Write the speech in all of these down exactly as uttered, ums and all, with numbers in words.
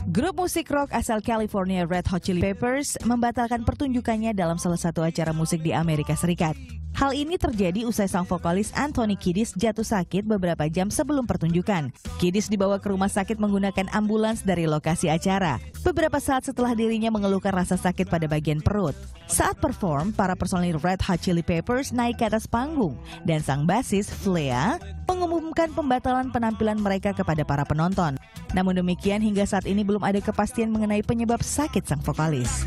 Grup musik rock asal California Red Hot Chili Peppers membatalkan pertunjukannya dalam salah satu acara musik di Amerika Serikat. Hal ini terjadi usai sang vokalis Anthony Kiedis jatuh sakit beberapa jam sebelum pertunjukan. Kiedis dibawa ke rumah sakit menggunakan ambulans dari lokasi acara. Beberapa saat setelah dirinya mengeluhkan rasa sakit pada bagian perut. Saat perform, para personil Red Hot Chili Peppers naik ke atas panggung dan sang basis, Flea, mengumumkan pembatalan penampilan mereka kepada para penonton. Namun demikian, hingga saat ini belum ada kepastian mengenai penyebab sakit sang vokalis.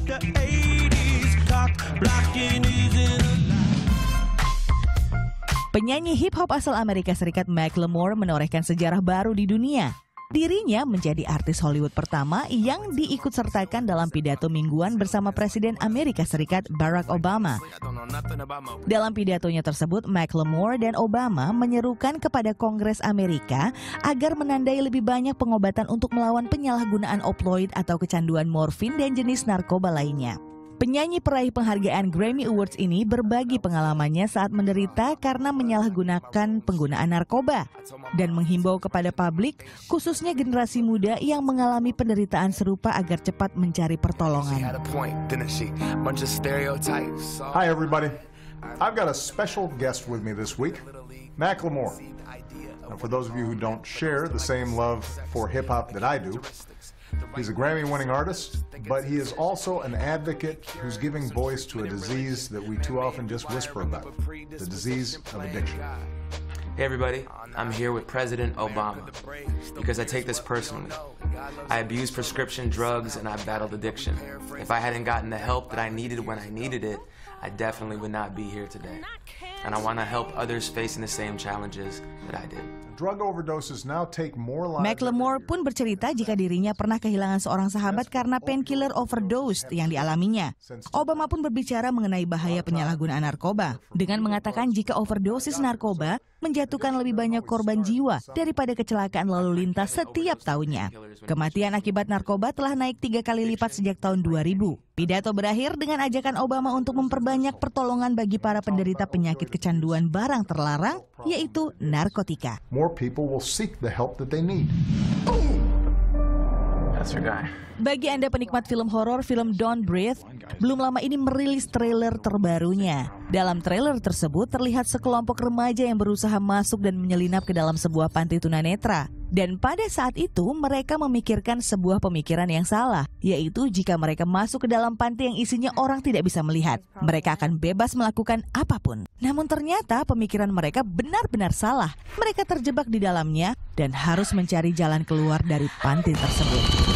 Penyanyi hip-hop asal Amerika Serikat Macklemore menorehkan sejarah baru di dunia. Dirinya menjadi artis Hollywood pertama yang diikutsertakan dalam pidato mingguan bersama Presiden Amerika Serikat Barack Obama. Dalam pidatonya tersebut, Macklemore dan Obama menyerukan kepada Kongres Amerika agar menandai lebih banyak pengobatan untuk melawan penyalahgunaan opioid atau kecanduan morfin dan jenis narkoba lainnya. Penyanyi peraih penghargaan Grammy Awards ini berbagi pengalamannya saat menderita karena menyalahgunakan penggunaan narkoba dan menghimbau kepada publik, khususnya generasi muda yang mengalami penderitaan serupa agar cepat mencari pertolongan. Hi everybody, I've got a special guest with me this week, Macklemore. Now, for those of you who don't share the same love for hip-hop that I do, he's a Grammy-winning artist, but he is also an advocate who's giving voice to a disease that we too often just whisper about, the disease of addiction. Hey everybody, I'm here with President Obama because I take this personally. I abuse prescription drugs and I battled addiction. If I hadn't gotten the help that I needed when I needed it, I definitely would not be here today. And I want to help others facing the same challenges that I did. Drug overdoses now take more lives. Macklemore pun bercerita jika dirinya pernah kehilangan seorang sahabat karena painkiller overdose yang dialaminya. Obama pun berbicara mengenai bahaya penyalahgunaan narkoba dengan mengatakan jika overdosis narkoba menjatuhkan lebih banyak korban jiwa daripada kecelakaan lalu lintas setiap tahunnya. Kematian akibat narkoba telah naik tiga kali lipat sejak tahun dua ribu. Pidato berakhir dengan ajakan Obama untuk memperbanyak pertolongan bagi para penderita penyakit kecanduan barang terlarang, yaitu narkotika. More people will seek the help that they need. That's your guy. Bagi Anda penikmat film horor, film Don't Breathe belum lama ini merilis trailer terbarunya. Dalam trailer tersebut terlihat sekelompok remaja yang berusaha masuk dan menyelinap ke dalam sebuah panti tunanetra. Dan pada saat itu mereka memikirkan sebuah pemikiran yang salah, yaitu jika mereka masuk ke dalam panti yang isinya orang tidak bisa melihat, mereka akan bebas melakukan apapun. Namun ternyata pemikiran mereka benar-benar salah. Mereka terjebak di dalamnya dan harus mencari jalan keluar dari panti tersebut.